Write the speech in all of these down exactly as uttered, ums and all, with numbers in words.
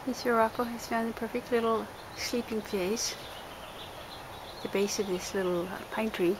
Sirocco has found a perfect little sleeping place at the base of this little uh, pine tree.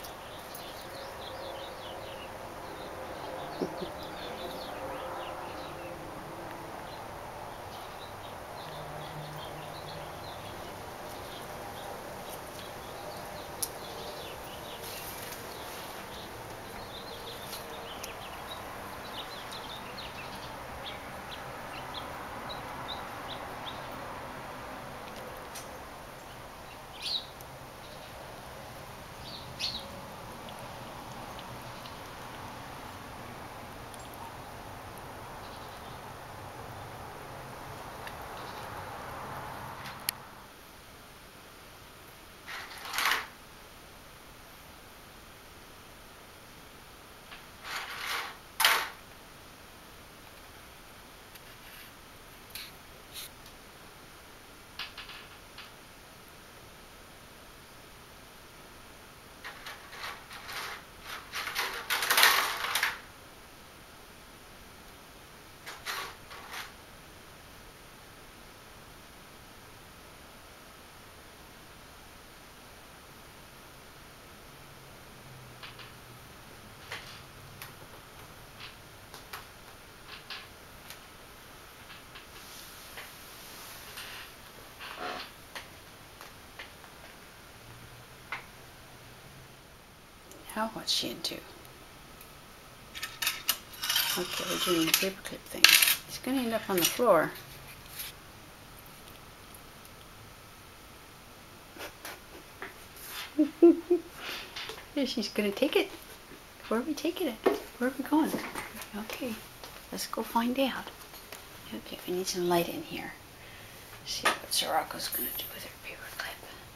Now what's she into? Okay, we're doing the paperclip thing. It's going to end up on the floor. She's going to take it. Where are we taking it? Where are we going? Okay, let's go find out. Okay, we need some light in here. See what Sirocco's going to do with her paperclip.